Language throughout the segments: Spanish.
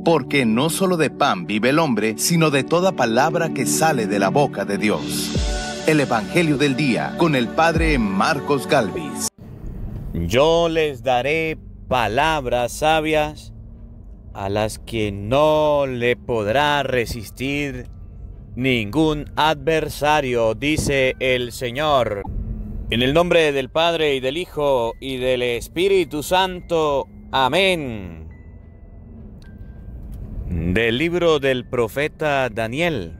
porque no solo de pan vive el hombre, sino de toda palabra que sale de la boca de Dios. El Evangelio del Día con el Padre Marcos Galvis. Yo les daré palabras sabias a las que no le podrá resistir ningún adversario, dice el Señor. En el nombre del Padre, y del Hijo, y del Espíritu Santo. Amén. Del libro del profeta Daniel.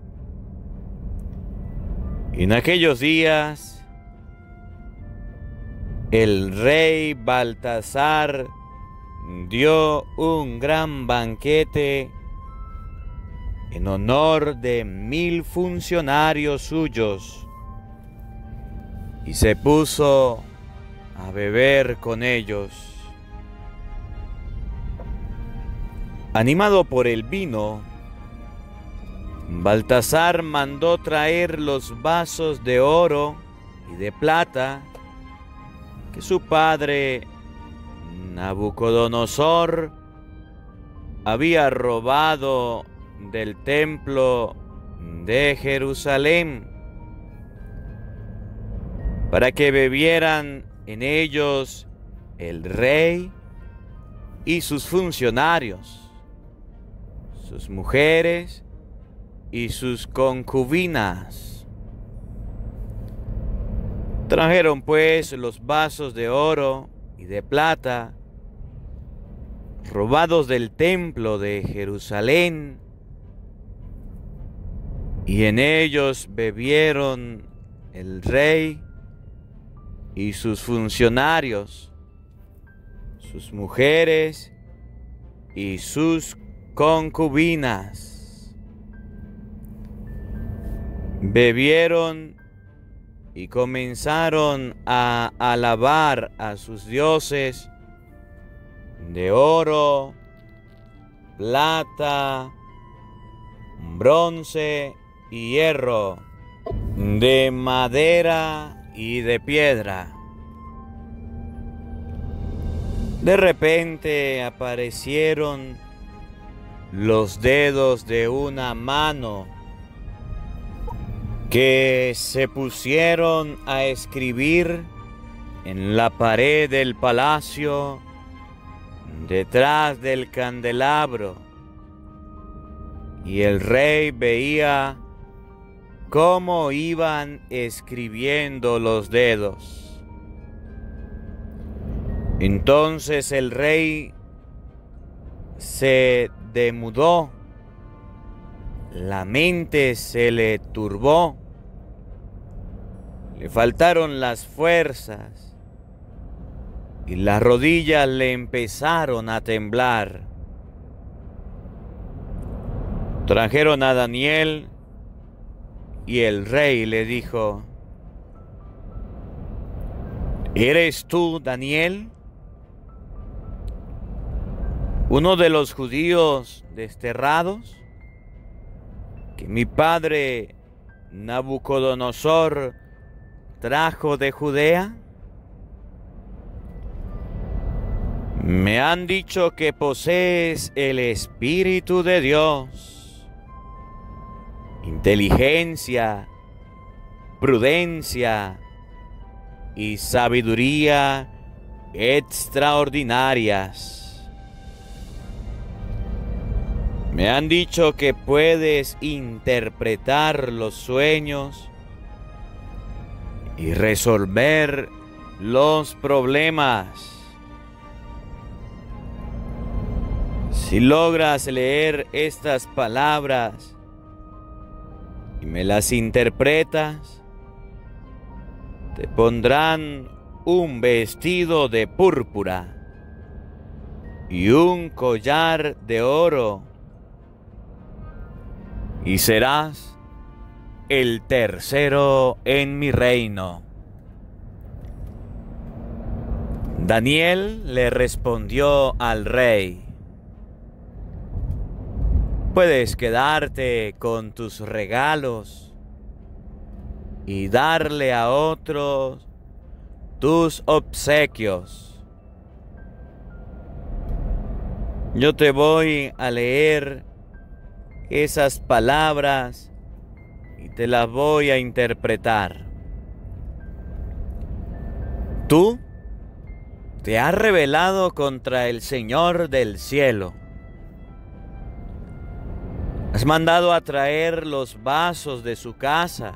En aquellos días, el rey Baltasar dio un gran banquete en honor de 1000 funcionarios suyos y se puso a beber con ellos. Animado por el vino, Baltasar mandó traer los vasos de oro y de plata que su padre Nabucodonosor había robado del templo de Jerusalén, para que bebieran en ellos el rey y sus funcionarios, sus mujeres y sus concubinas. Trajeron pues los vasos de oro y de plata robados del templo de Jerusalén, y en ellos bebieron el rey y sus funcionarios, sus mujeres y sus concubinas. Bebieron y comenzaron a alabar a sus dioses de oro, plata, bronce y hierro, de madera y de piedra. De repente aparecieron los dedos de una mano que se pusieron a escribir en la pared del palacio detrás del candelabro, y el rey veía cómo iban escribiendo los dedos. Entonces el rey se demudó, la mente se le turbó, le faltaron las fuerzas y las rodillas le empezaron a temblar. Trajeron a Daniel y el rey le dijo: ¿Eres tú, Daniel, uno de los judíos desterrados que mi padre Nabucodonosor trajo de Judea? Me han dicho que posees el Espíritu de Dios, inteligencia, prudencia y sabiduría extraordinarias. Me han dicho que puedes interpretar los sueños y resolver los problemas. Si logras leer estas palabras y me las interpretas, te pondrán un vestido de púrpura y un collar de oro, y serás el tercero en mi reino. Daniel le respondió al rey: puedes quedarte con tus regalos y darle a otros tus obsequios. Yo te voy a leer esas palabras y te las voy a interpretar. Tú te has rebelado contra el Señor del cielo. Has mandado a traer los vasos de su casa.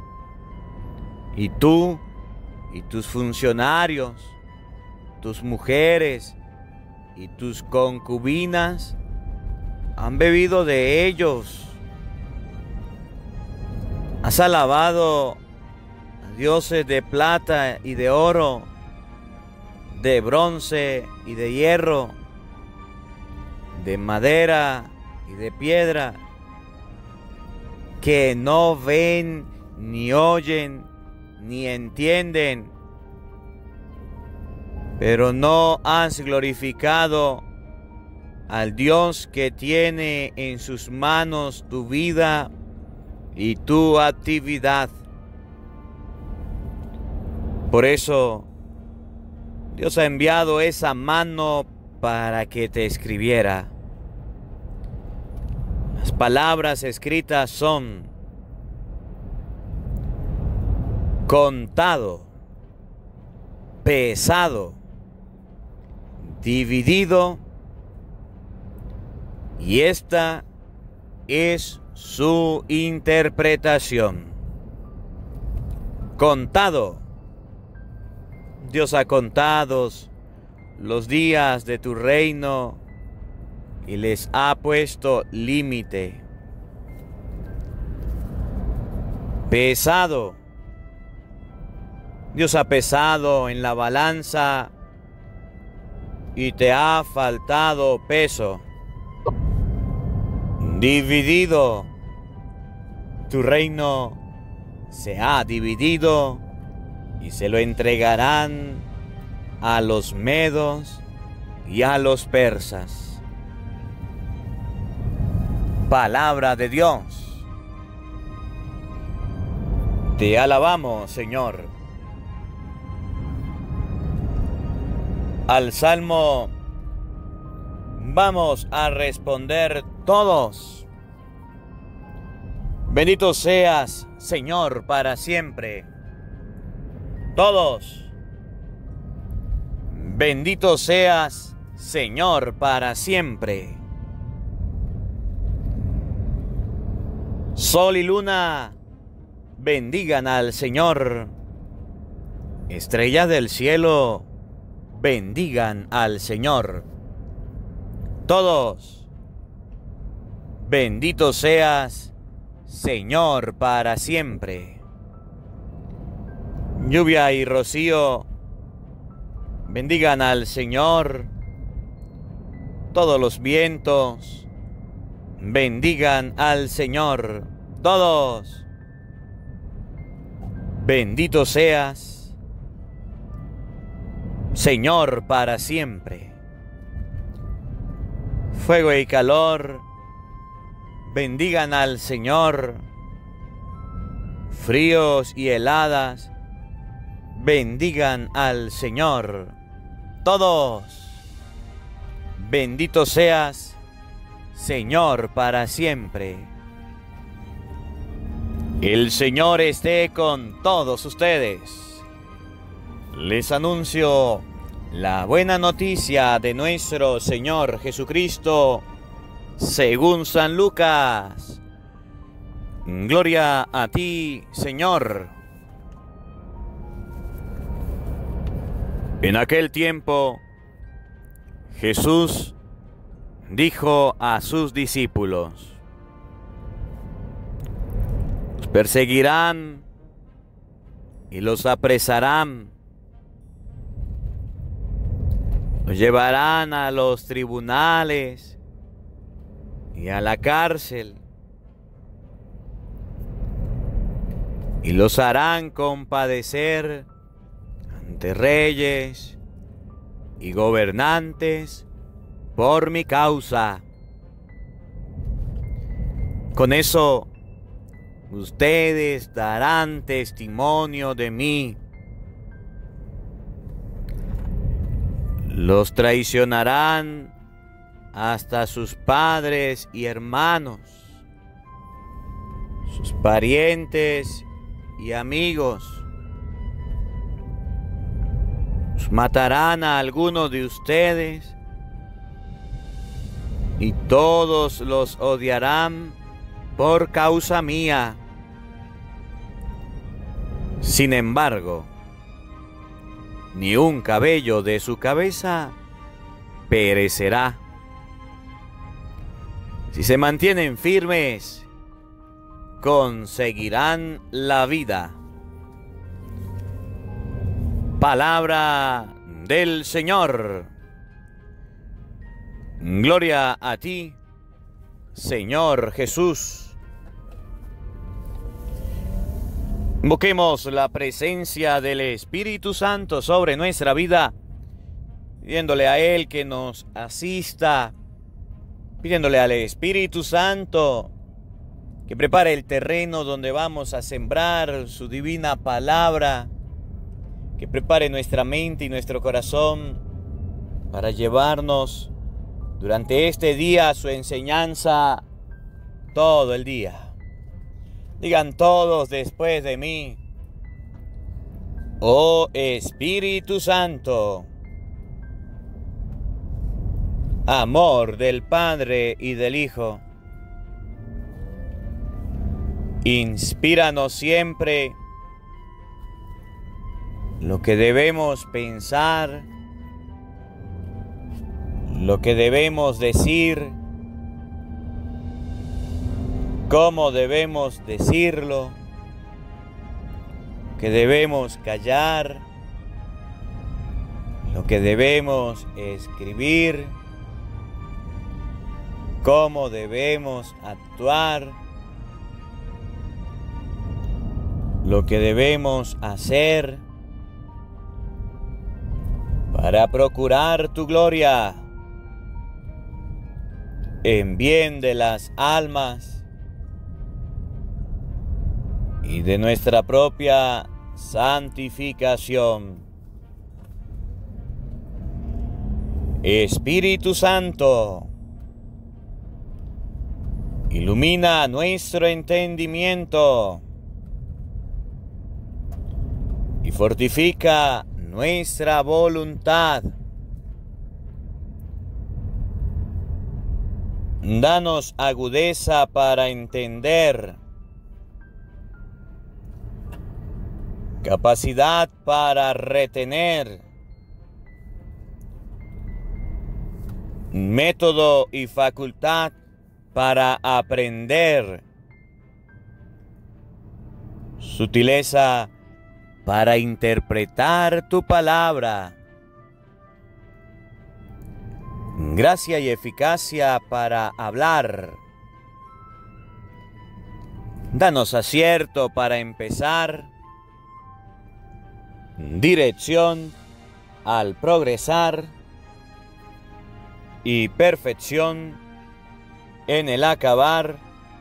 Y tú y tus funcionarios, tus mujeres y tus concubinas han bebido de ellos. Has alabado a dioses de plata y de oro, de bronce y de hierro, de madera y de piedra, que no ven, ni oyen, ni entienden. Pero no has glorificado al Dios que tiene en sus manos tu vida y tu actividad. Por eso, Dios ha enviado esa mano para que te escribiera. Las palabras escritas son: contado, pesado, dividido, y esta es su interpretación. Contado. Dios ha contado los días de tu reino y les ha puesto límite. Pesado. Dios ha pesado en la balanza y te ha faltado peso. Dividido. Tu reino se ha dividido y se lo entregarán a los medos y a los persas. Palabra de Dios. Te alabamos, Señor. Al Salmo vamos a responder todos. Bendito seas, Señor, para siempre. Todos. Bendito seas, Señor, para siempre. Sol y luna, bendigan al Señor. Estrellas del cielo, bendigan al Señor. Todos. Bendito seas, Señor, para siempre. Lluvia y rocío, bendigan al Señor. Todos los vientos, bendigan al Señor. Todos. Bendito seas, Señor, para siempre. Fuego y calor, bendigan al Señor. Fríos y heladas, bendigan al Señor. Todos. Bendito seas, Señor, para siempre. El Señor esté con todos ustedes. Les anuncio la buena noticia de nuestro Señor Jesucristo según San Lucas. Gloria a ti, Señor. En aquel tiempo, Jesús dijo a sus discípulos: los perseguirán y los apresarán, los llevarán a los tribunales y a la cárcel, y los harán compadecer ante reyes y gobernantes por mi causa. Con eso, ustedes darán testimonio de mí. Los traicionarán hasta sus padres y hermanos, sus parientes y amigos. Matarán a algunos de ustedes y todos los odiarán por causa mía. Sin embargo, ni un cabello de su cabeza perecerá. Si se mantienen firmes, conseguirán la vida. Palabra del Señor. Gloria a ti, Señor Jesús. Invoquemos la presencia del Espíritu Santo sobre nuestra vida, pidiéndole a Él que nos asista, pidiéndole al Espíritu Santo que prepare el terreno donde vamos a sembrar su divina palabra, que prepare nuestra mente y nuestro corazón para llevarnos durante este día su enseñanza todo el día. Digan todos después de mí: oh Espíritu Santo, amor del Padre y del Hijo, inspíranos siempre lo que debemos pensar, lo que debemos decir, cómo debemos decirlo, que debemos callar, lo que debemos escribir, cómo debemos actuar, lo que debemos hacer para procurar tu gloria en bien de las almas y de nuestra propia santificación. Espíritu Santo, ilumina nuestro entendimiento y fortifica nuestra voluntad. Danos agudeza para entender, capacidad para retener, método y facultad para aprender, sutileza para interpretar tu palabra, gracia y eficacia para hablar. Danos acierto para empezar, dirección al progresar y perfección en el acabar.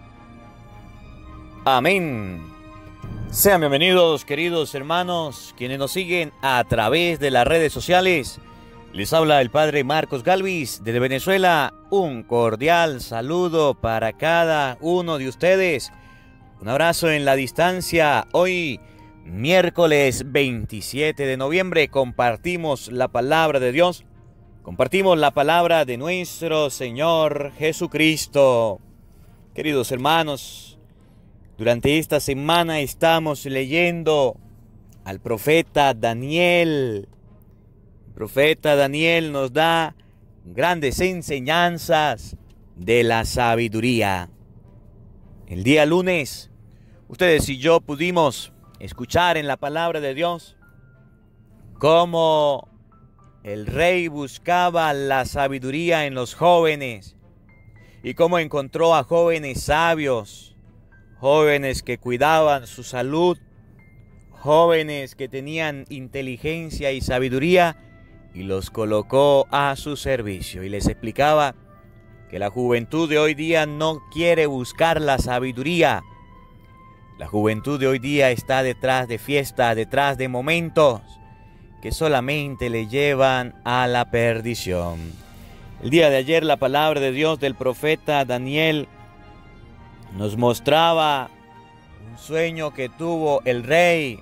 Amén. Sean bienvenidos, queridos hermanos, quienes nos siguen a través de las redes sociales. Les habla el Padre Marcos Galvis desde Venezuela. Un cordial saludo para cada uno de ustedes. Un abrazo en la distancia. Hoy, miércoles 27 de noviembre, compartimos la palabra de Dios. Compartimos la palabra de nuestro Señor Jesucristo. Queridos hermanos, durante esta semana estamos leyendo al profeta Daniel. El profeta Daniel nos da grandes enseñanzas de la sabiduría. El día lunes, ustedes y yo pudimos escuchar en la palabra de Dios cómo el rey buscaba la sabiduría en los jóvenes y cómo encontró a jóvenes sabios, jóvenes que cuidaban su salud, jóvenes que tenían inteligencia y sabiduría, y los colocó a su servicio. Y les explicaba que la juventud de hoy día no quiere buscar la sabiduría. La juventud de hoy día está detrás de fiestas, detrás de momentos que solamente le llevan a la perdición. El día de ayer la palabra de Dios del profeta Daniel nos mostraba un sueño que tuvo el rey.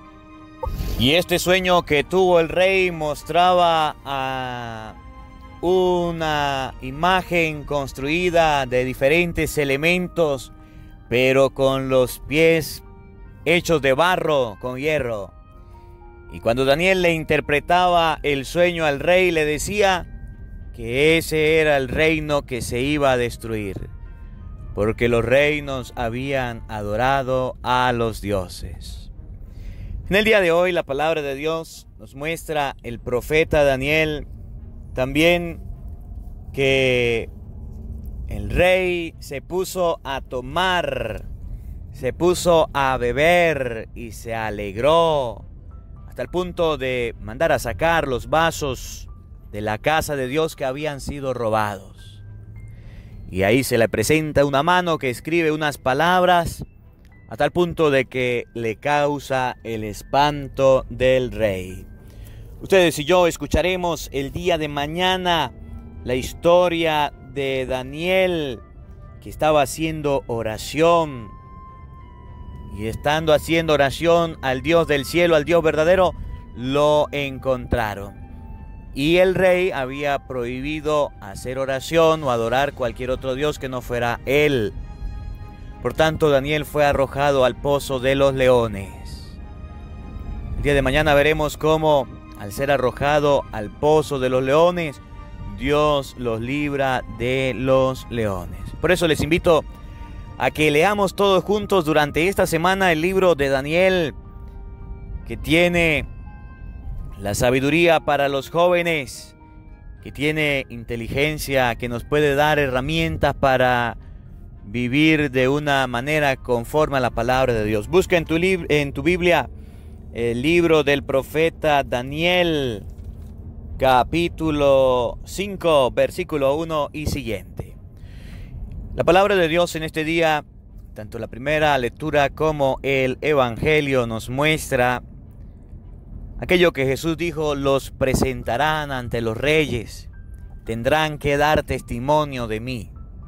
Y este sueño que tuvo el rey mostraba a una imagen construida de diferentes elementos, pero con los pies hechos de barro con hierro. Y cuando Daniel le interpretaba el sueño al rey, le decía que ese era el reino que se iba a destruir, porque los reinos habían adorado a los dioses. En el día de hoy la palabra de Dios nos muestra el profeta Daniel también que el rey se puso a tomar, se puso a beber y se alegró hasta el punto de mandar a sacar los vasos de la casa de Dios que habían sido robados. Y ahí se le presenta una mano que escribe unas palabras a tal punto de que le causa el espanto del rey. Ustedes y yo escucharemos el día de mañana la historia de Daniel, que estaba haciendo oración. Y estando haciendo oración al Dios del cielo, al Dios verdadero, lo encontraron. Y el rey había prohibido hacer oración o adorar cualquier otro Dios que no fuera él. Por tanto, Daniel fue arrojado al pozo de los leones. El día de mañana veremos cómo, al ser arrojado al pozo de los leones, Dios los libra de los leones. Por eso les invito a que leamos todos juntos durante esta semana el libro de Daniel, que tiene la sabiduría para los jóvenes, que tiene inteligencia, que nos puede dar herramientas para vivir de una manera conforme a la palabra de Dios. Busca en tu Biblia el libro del profeta Daniel, capítulo 5, versículo 1 y siguiente. La palabra de Dios en este día, tanto la primera lectura como el Evangelio, nos muestra aquello que Jesús dijo: los presentarán ante los reyes, tendrán que dar testimonio de mí.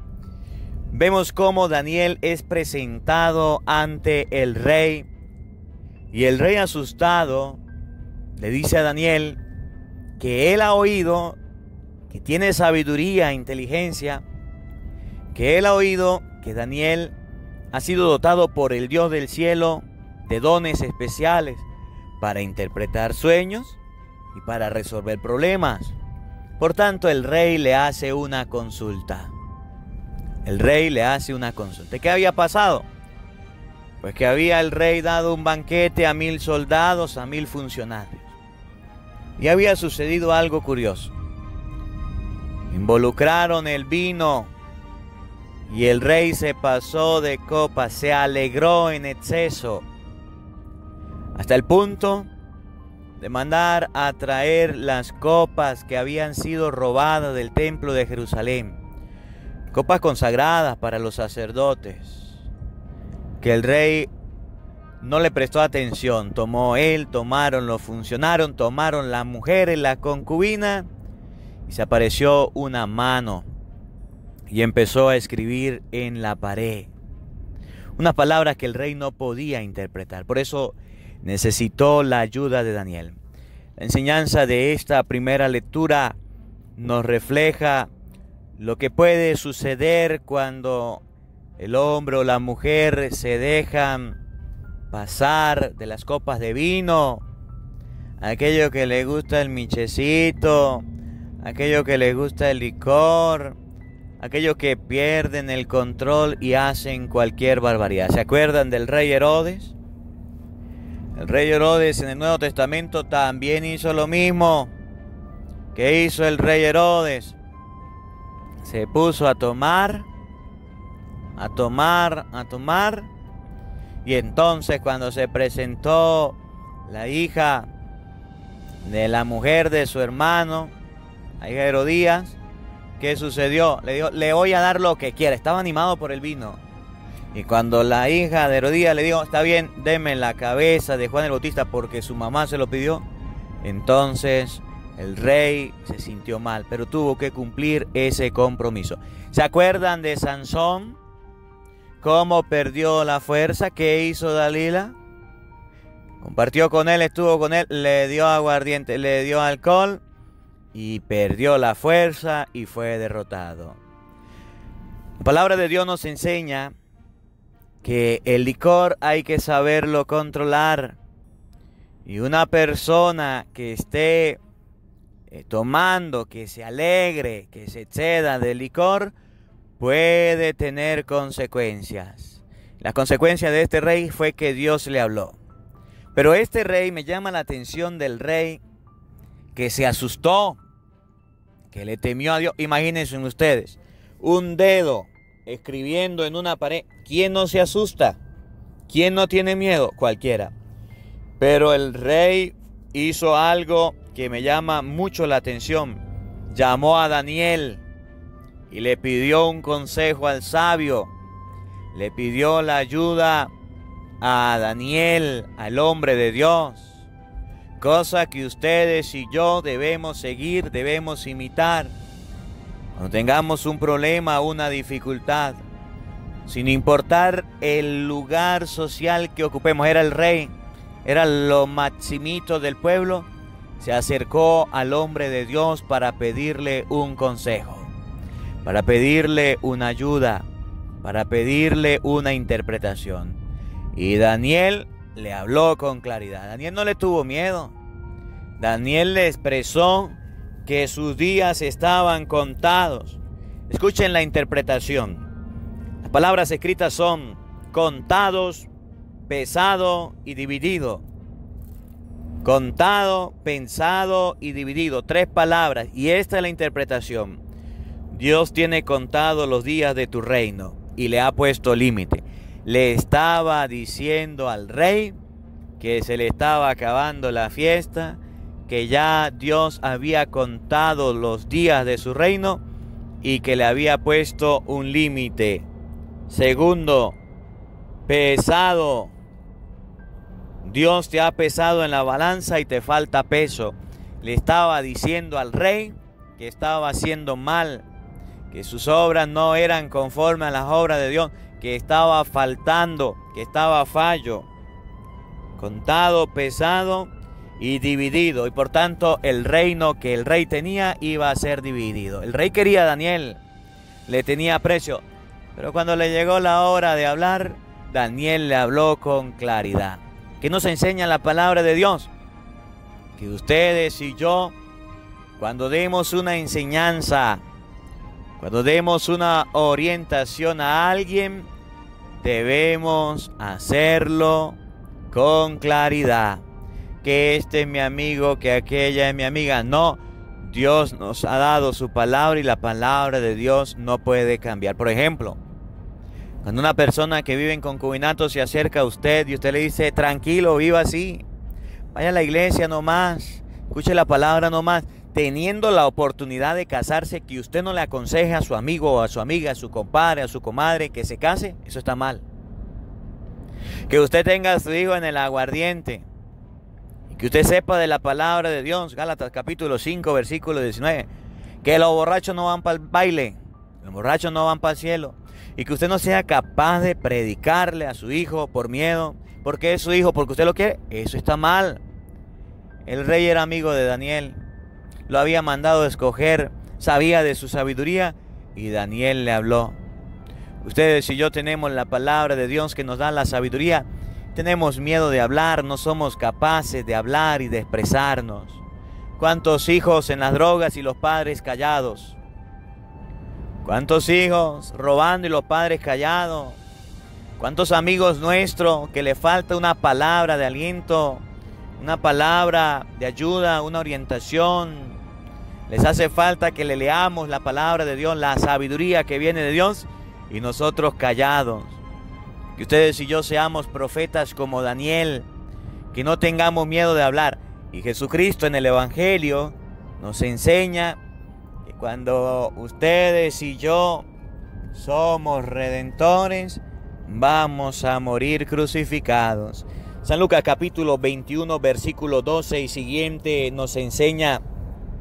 Vemos cómo Daniel es presentado ante el rey, y el rey, asustado, le dice a Daniel que él ha oído, que tiene sabiduría, inteligencia, que él ha oído que Daniel ha sido dotado por el Dios del cielo de dones especiales para interpretar sueños y para resolver problemas. Por tanto, el rey le hace una consulta. El rey le hace una consulta. ¿Qué había pasado? Pues que había el rey dado un banquete a 1000 soldados, a 1000 funcionarios. Y había sucedido algo curioso. Involucraron el vino y el rey se pasó de copa, se alegró en exceso, hasta el punto de mandar a traer las copas que habían sido robadas del templo de Jerusalén, copas consagradas para los sacerdotes, que el rey no le prestó atención. Tomó él, tomaron los funcionarios, tomaron las mujeres, la concubina, y se apareció una mano y empezó a escribir en la pared unas palabras que el rey no podía interpretar. Por eso necesitó la ayuda de Daniel. La enseñanza de esta primera lectura nos refleja lo que puede suceder cuando el hombre o la mujer se dejan pasar de las copas de vino, aquello que le gusta el michecito, aquello que le gusta el licor, aquellos que pierden el control y hacen cualquier barbaridad. ¿Se acuerdan del rey Herodes? El rey Herodes en el Nuevo Testamento también hizo lo mismo. ¿Qué hizo el rey Herodes? Se puso a tomar, y entonces cuando se presentó la hija de la mujer de su hermano, la hija de Herodías, ¿qué sucedió? Le dijo: le voy a dar lo que quiera. Estaba animado por el vino. Y cuando la hija de Herodías le dijo: está bien, deme la cabeza de Juan el Bautista porque su mamá se lo pidió, entonces El rey se sintió mal, pero tuvo que cumplir ese compromiso. ¿Se acuerdan de Sansón? ¿Cómo perdió la fuerza? ¿Qué hizo Dalila? Compartió con él, estuvo con él, le dio aguardiente, le dio alcohol y perdió la fuerza y fue derrotado. La palabra de Dios nos enseña que el licor hay que saberlo controlar. Y una persona que esté tomando, que se alegre, que se exceda del licor, puede tener consecuencias. La consecuencia de este rey fue que Dios le habló. Pero este rey, me llama la atención del rey que se asustó, que le temió a Dios. Imagínense ustedes, un dedo escribiendo en una pared. ¿Quién no se asusta? ¿Quién no tiene miedo? Cualquiera. Pero el rey hizo algo que me llama mucho la atención. Llamó a Daniel y le pidió un consejo al sabio. Le pidió la ayuda a Daniel, al hombre de Dios. Cosa que ustedes y yo debemos seguir, debemos imitar. Cuando tengamos un problema, una dificultad, sin importar el lugar social que ocupemos, era el rey, era lo maximito del pueblo, se acercó al hombre de Dios para pedirle un consejo, para pedirle una ayuda, para pedirle una interpretación. Y Daniel le habló con claridad. Daniel no le tuvo miedo. Daniel le expresó que sus días estaban contados. Escuchen la interpretación. Las palabras escritas son contados, pesado y dividido. Contado, pensado y dividido. 3 palabras. Y esta es la interpretación. Dios tiene contado los días de tu reino y le ha puesto límite. Le estaba diciendo al rey que se le estaba acabando la fiesta, que ya Dios había contado los días de su reino y que le había puesto un límite. Segundo, pesado. Dios te ha pesado en la balanza y te falta peso. Le estaba diciendo al rey que estaba haciendo mal, que sus obras no eran conforme a las obras de Dios, que estaba faltando, que estaba fallo. Contado, pesado y dividido. Y por tanto el reino que el rey tenía iba a ser dividido. El rey quería a Daniel, le tenía aprecio, pero cuando le llegó la hora de hablar, Daniel le habló con claridad. ¿Qué nos enseña la palabra de Dios? Que ustedes y yo, cuando demos una enseñanza, cuando demos una orientación a alguien, debemos hacerlo con claridad. Que este es mi amigo, que aquella es mi amiga. No, Dios nos ha dado su palabra y la palabra de Dios no puede cambiar. Por ejemplo, cuando una persona que vive en concubinato se acerca a usted y usted le dice, tranquilo, viva así, vaya a la iglesia nomás, escuche la palabra nomás, teniendo la oportunidad de casarse, que usted no le aconseje a su amigo o a su amiga, a su compadre, a su comadre que se case, eso está mal. Que usted tenga a su hijo en el aguardiente y que usted sepa de la palabra de Dios, Gálatas capítulo 5, versículo 19, que los borrachos no van para el baile, los borrachos no van para el cielo, y que usted no sea capaz de predicarle a su hijo por miedo, porque es su hijo, porque usted lo quiere, eso está mal. El rey era amigo de Daniel, lo había mandado a escoger, sabía de su sabiduría y Daniel le habló. Ustedes y yo tenemos la palabra de Dios que nos da la sabiduría. Tenemos miedo de hablar, no somos capaces de hablar y de expresarnos. ¿Cuántos hijos en las drogas y los padres callados? ¿Cuántos hijos robando y los padres callados? ¿Cuántos amigos nuestros que le falta una palabra de aliento, una palabra de ayuda, una orientación? Les hace falta que le leamos la palabra de Dios, la sabiduría que viene de Dios, y nosotros callados. Que ustedes y yo seamos profetas como Daniel, que no tengamos miedo de hablar. Y Jesucristo en el Evangelio nos enseña que cuando ustedes y yo somos redentores, vamos a morir crucificados. San Lucas capítulo 21, versículo 12 y siguiente nos enseña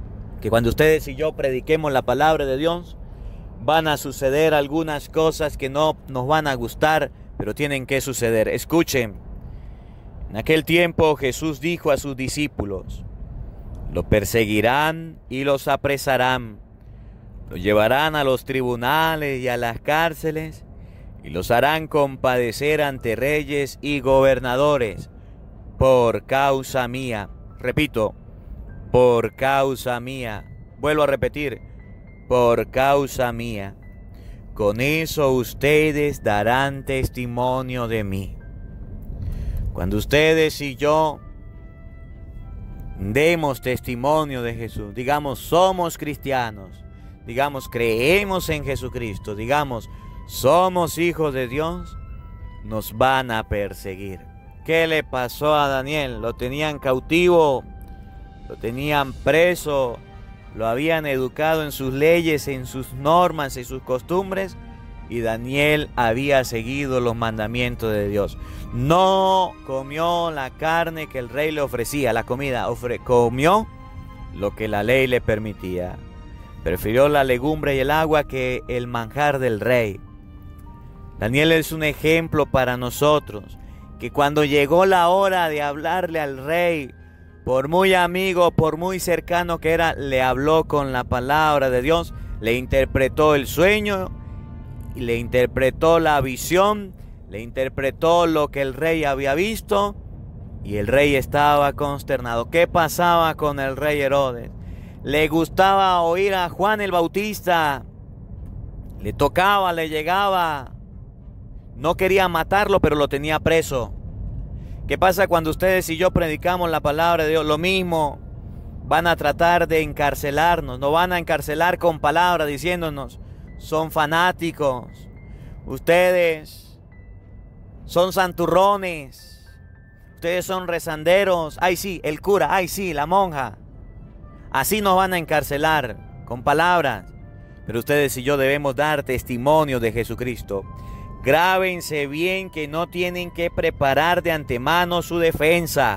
que cuando ustedes y yo prediquemos la palabra de Dios, van a suceder algunas cosas que no nos van a gustar, pero tienen que suceder. Escuchen, en aquel tiempo Jesús dijo a sus discípulos: lo perseguirán y los apresarán, los llevarán a los tribunales y a las cárceles, y los harán compadecer ante reyes y gobernadores por causa mía. Repito, por causa mía. Vuelvo a repetir, por causa mía. Con eso ustedes darán testimonio de mí. Cuando ustedes y yo demos testimonio de Jesús, digamos somos cristianos, digamos creemos en Jesucristo, digamos somos hijos de Dios, nos van a perseguir. ¿Qué le pasó a Daniel? Lo tenían cautivo, lo tenían preso, lo habían educado en sus leyes, en sus normas, en sus costumbres, y Daniel había seguido los mandamientos de Dios. No comió la carne que el rey le ofrecía, la comida, comió lo que la ley le permitía. Prefirió la legumbre y el agua que el manjar del rey. Daniel es un ejemplo para nosotros, que cuando llegó la hora de hablarle al rey, por muy amigo, por muy cercano que era, le habló con la palabra de Dios, le interpretó el sueño, le interpretó la visión, le interpretó lo que el rey había visto, y el rey estaba consternado. ¿Qué pasaba con el rey Herodes? Le gustaba oír a Juan el Bautista, le tocaba, le llegaba, no quería matarlo, pero lo tenía preso. ¿Qué pasa cuando ustedes y yo predicamos la palabra de Dios? Lo mismo, van a tratar de encarcelarnos, nos van a encarcelar con palabras diciéndonos: son fanáticos, ustedes son santurrones, ustedes son rezanderos, ay sí, el cura, ay sí, la monja. Así nos van a encarcelar con palabras, pero ustedes y yo debemos dar testimonio de Jesucristo. Grábense bien que no tienen que preparar de antemano su defensa,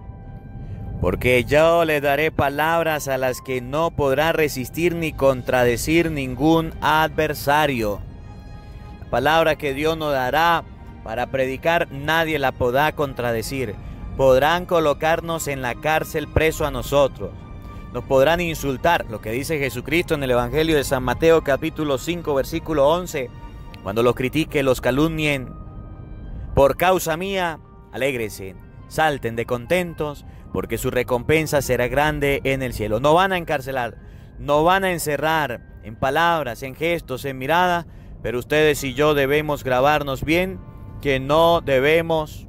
porque yo les daré palabras a las que no podrá resistir ni contradecir ningún adversario. La palabra que Dios nos dará para predicar nadie la podrá contradecir. Podrán colocarnos en la cárcel preso a nosotros. Nos podrán insultar, lo que dice Jesucristo en el Evangelio de San Mateo capítulo 5 versículo 11. Cuando los critiquen, los calumnien, por causa mía, alégrense, salten de contentos, porque su recompensa será grande en el cielo. No van a encarcelar, no van a encerrar en palabras, en gestos, en mirada, pero ustedes y yo debemos grabarnos bien que no debemos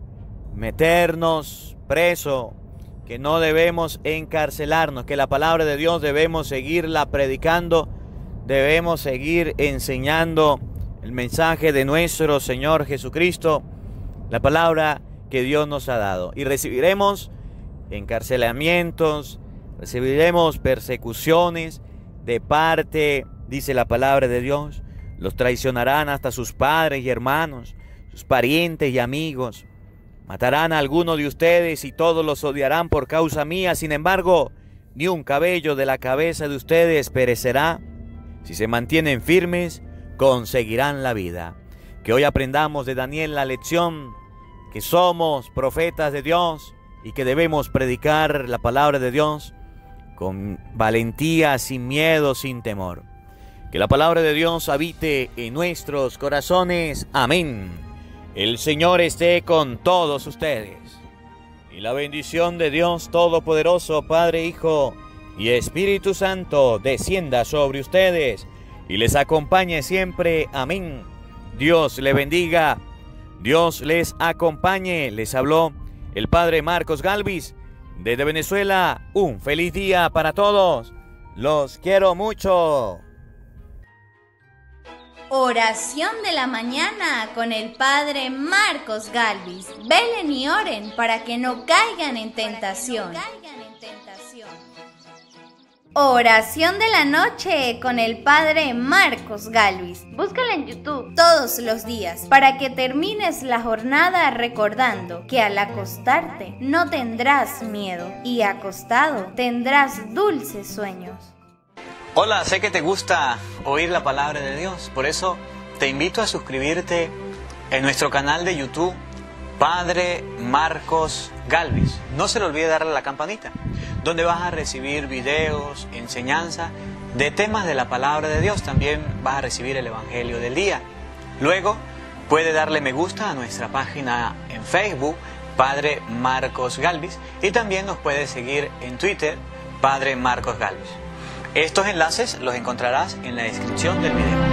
meternos preso, que no debemos encarcelarnos, que la palabra de Dios debemos seguirla predicando, debemos seguir enseñando el mensaje de nuestro Señor Jesucristo, la palabra que Dios nos ha dado. Y recibiremos encarcelamientos, recibiremos persecuciones de parte, dice la palabra de Dios. Los traicionarán hasta sus padres y hermanos, sus parientes y amigos. Matarán a alguno de ustedes y todos los odiarán por causa mía. Sin embargo, ni un cabello de la cabeza de ustedes perecerá. Si se mantienen firmes, conseguirán la vida. Que hoy aprendamos de Daniel la lección que somos profetas de Dios y que debemos predicar la palabra de Dios con valentía, sin miedo, sin temor. Que la palabra de Dios habite en nuestros corazones. Amén. El Señor esté con todos ustedes. Y la bendición de Dios Todopoderoso, Padre, Hijo y Espíritu Santo, descienda sobre ustedes y les acompañe siempre. Amén. Dios le bendiga. Dios les acompañe. Les habló el Padre Marcos Galvis desde Venezuela. Un feliz día para todos. Los quiero mucho. Oración de la mañana con el Padre Marcos Galvis. Velen y oren para que no caigan en tentación. Oración de la noche con el Padre Marcos Galvis. Búscala en YouTube todos los días para que termines la jornada recordando que al acostarte no tendrás miedo y acostado tendrás dulces sueños. Hola, sé que te gusta oír la palabra de Dios, por eso te invito a suscribirte en nuestro canal de YouTube Padre Marcos Galvis. No se le olvide darle a la campanita, donde vas a recibir videos, enseñanza de temas de la palabra de Dios. También vas a recibir el Evangelio del día. Luego puede darle me gusta a nuestra página en Facebook, Padre Marcos Galvis, y también nos puede seguir en Twitter, Padre Marcos Galvis. Estos enlaces los encontrarás en la descripción del video.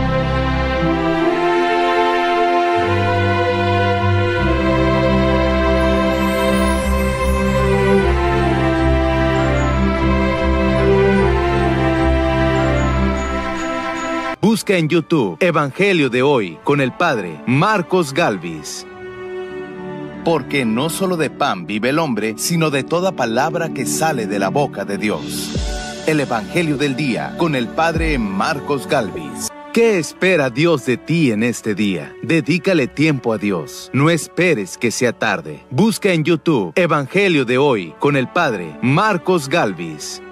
Busca en YouTube Evangelio de hoy con el Padre Marcos Galvis. Porque no solo de pan vive el hombre, sino de toda palabra que sale de la boca de Dios. El Evangelio del día con el Padre Marcos Galvis. ¿Qué espera Dios de ti en este día? Dedícale tiempo a Dios. No esperes que sea tarde. Busca en YouTube Evangelio de hoy con el Padre Marcos Galvis.